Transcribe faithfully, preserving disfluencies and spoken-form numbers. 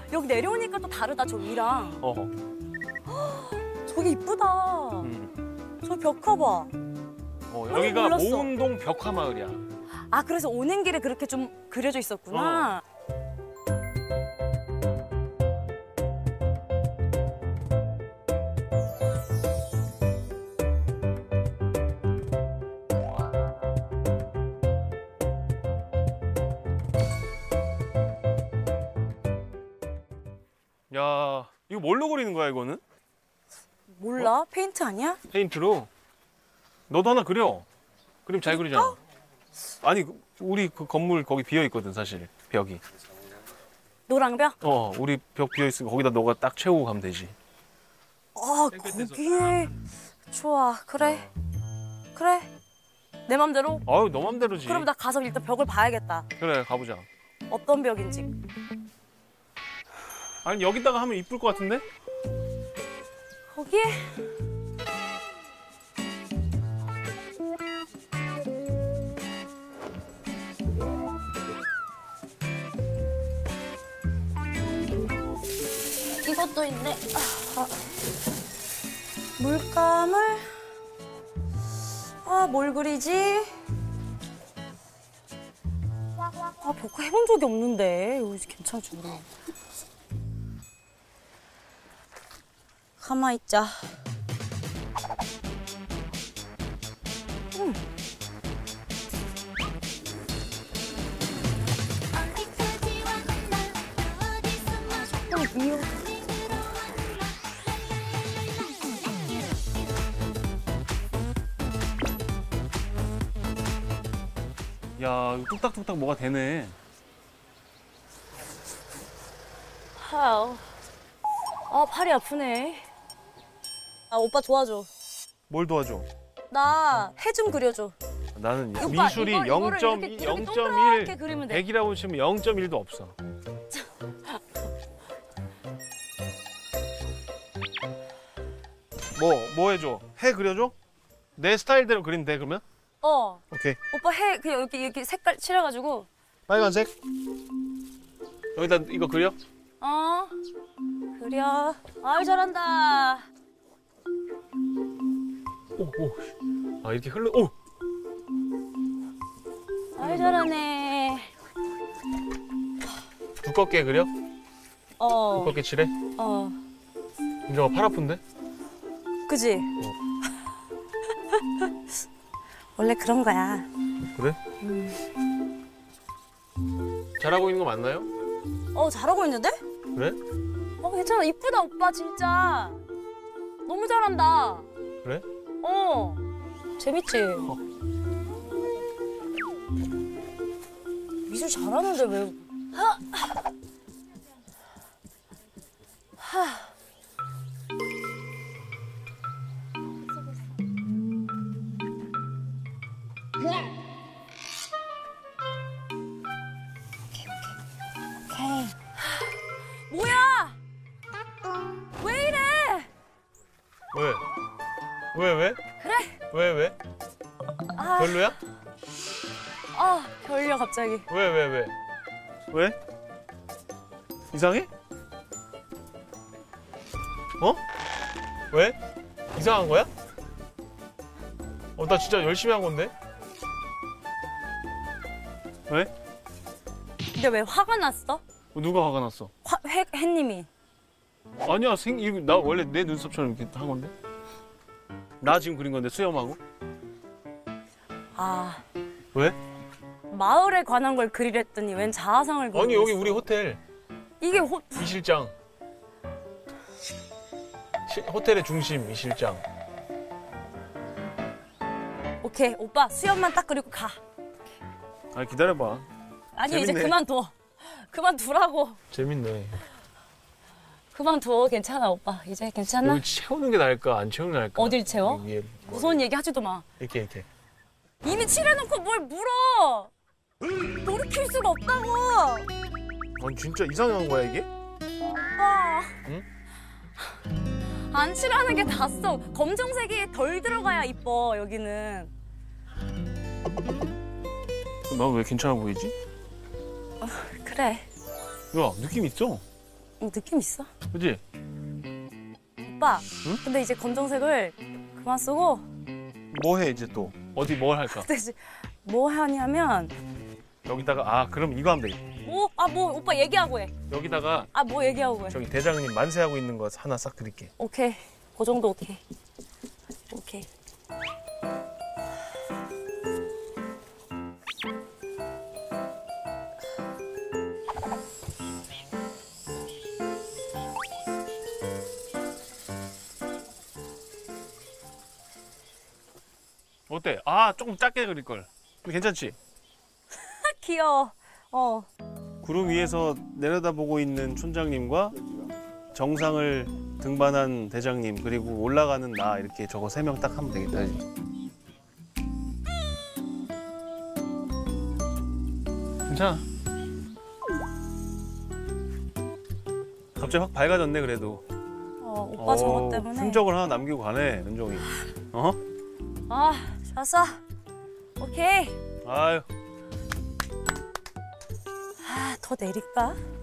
여기 내려오니까 또 다르다, 저 위랑. 어. 저기 이쁘다. 음. 저 벽화 봐. 어, 여기가 몰랐어. 모운동 벽화 마을이야. 아, 그래서 오는 길에 그렇게 좀 그려져 있었구나. 어. 야, 이거 뭘로 그리는 거야, 이거는? 몰라? 페인트 아니야? 페인트로? 너도 하나 그려. 그림 잘 그리잖아. 어? 아니, 우리 그 건물 거기 비어 있거든, 사실. 벽이. 노랑벽? 어, 우리 벽 비어 있으니까 거기다 너가 딱 채우고 가면 되지. 아, 거기에. 좋아, 그래. 그래. 내 맘대로? 아유, 너 맘대로지. 그럼 나 가서 일단 벽을 봐야겠다. 그래, 가보자. 어떤 벽인지. 아니, 여기다가 하면 이쁠 것 같은데? 거기에? 이것도 있네. 아, 물감을. 아, 뭘 그리지? 아, 벽화 해본 적이 없는데. 이거 괜찮지, 우리. 가만히 있자. 음. 조금 위험. 야, 이거 뚝딱뚝딱 뭐가 되네. 아우. 아, 팔이 아프네. 아, 오빠 도와줘. 뭘 도와줘? 나 해 좀 그려줘. 나는 오빠, 미술이 이걸- 이거를 이렇게- 영 점 이, 이렇게 영 점 동그랗게 일, 그리면 돼. 백이라고 치면 영 점 일도 없어. 뭐, 뭐 해줘? 해 그려줘? 내 스타일대로 그리면 돼, 그러면? 어. 오케이. 오빠 해 그냥 이렇게 이렇게 색깔 칠해가지고. 빨간색? 여기다 이거 그려? 어. 그려. 아이 잘한다. 오, 오. 아, 이렇게 흘러, 오! 아이 잘하네. 두껍게 그려? 어. 두껍게 칠해? 어. 민정아, 팔 아픈데? 그지? 원래 그런 거야. 그래? 음. 잘하고 있는 거 맞나요? 어, 잘하고 있는데? 그래? 어, 괜찮아. 이쁘다, 오빠, 진짜. 너무 잘한다. 그래? 어. 재밌지? 어. 미술 잘하는데 왜... 하! 하. 오케이. 뭐야? 왜 이래? 왜? 왜, 왜? 그래? 왜, 왜? 아, 별로야? 아, 별려 갑자기. 왜, 왜, 왜? 왜? 이상해? 어? 왜? 이상한 거야? 어, 나 진짜 열심히 한 건데? 왜? 근데 왜 화가 났어? 누가 화가 났어? 화, 해, 햇님이. 아니야, 생, 이거 나 원래 내 눈썹처럼 이렇게 한 건데? 나 지금 그린 건데, 수염하고? 아, 왜? 마을에 관한 걸 그리랬더니 웬 자화상을 그리고 아니, 여기 있어. 우리 호텔. 이게 호... 이 실장. 시, 호텔의 중심, 이 실장. 오케이, 오빠 수염만 딱 그리고 가. 아니, 기다려봐. 아니, 재밌네. 이제 그만둬. 그만두라고. 재밌네. 그만둬. 괜찮아, 오빠. 이제 괜찮아? 여기 채우는 게 나을까, 안 채우는 게 나을까? 어딜 채워? 위에 뭐 무서운 얘기 하지도 마. 이렇게, 이렇게. 이미 칠해놓고 뭘 물어. 돌이킬 수가 없다고. 아니, 진짜 이상한 거야, 이게? 아. 응? 안 칠하는 게 낫어. 검정색이 덜 들어가야 이뻐, 여기는. 나 왜 괜찮아 보이지? 어, 그래. 야, 느낌 있어. 음, 느낌 있어. 그지? 오빠. 응? 근데 이제 검정색을 그만 쓰고. 뭐 해 이제 또? 어디 뭘 할까? 근데 이제 뭐 하냐면. 여기다가 아 그럼 이거 하면 되겠다. 오, 아 뭐 오빠 얘기하고 해. 여기다가 아 뭐 얘기하고 해. 저기 대장님 만세하고 있는 거 하나 싹 드릴게. 오케이. 그 정도 오케이. 오케이. 어때? 아 조금 작게 그릴 걸. 괜찮지? 귀여워. 어. 구름 위에서 내려다보고 있는 촌장님과 정상을 등반한 대장님 그리고 올라가는 나 이렇게 저거 세 명 딱 하면 되겠다. 괜찮아. 갑자기 확 밝아졌네 그래도. 어 오빠 저거 때문에. 흔적을 하나 남기고 가네 은종이. 어? 아 좋았어. 오케이. 아유. 아 더 내릴까?